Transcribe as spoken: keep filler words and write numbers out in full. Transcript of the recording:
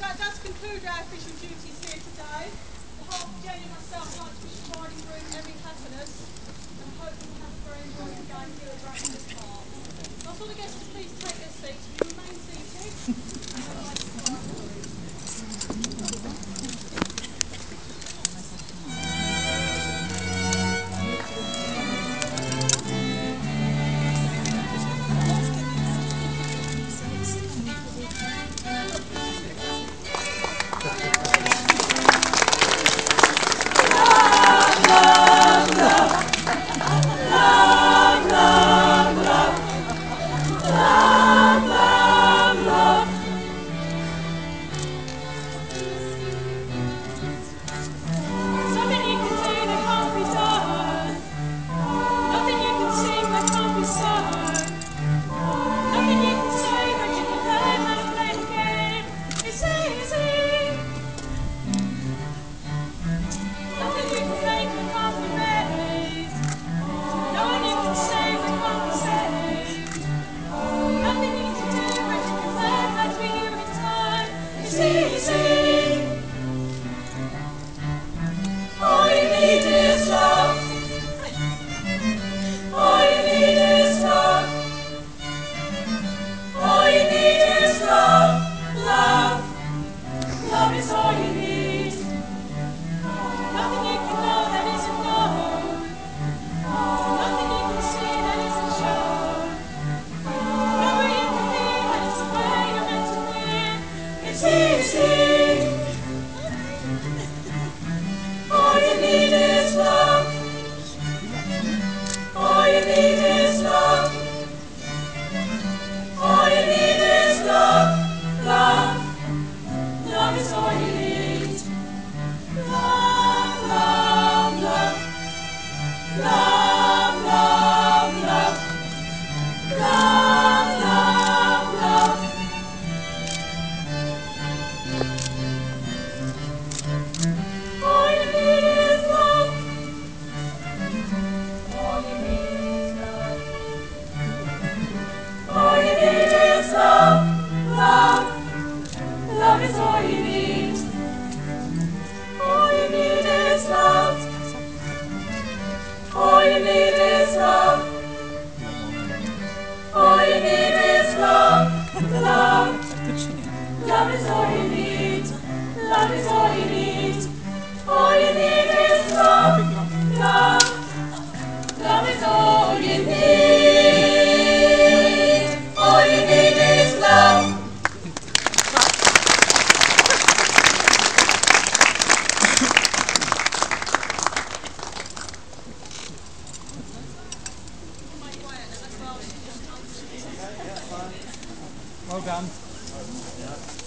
that does conclude our official duties here today. On behalf of Jenny and myself, I'd like to wish the bride and groom every happiness, and I hope you will have a very enjoyable day here at Bradford Park. Ask all the guests to please take their seats. Will you remain seated? And I'd like to start the groom. Well done.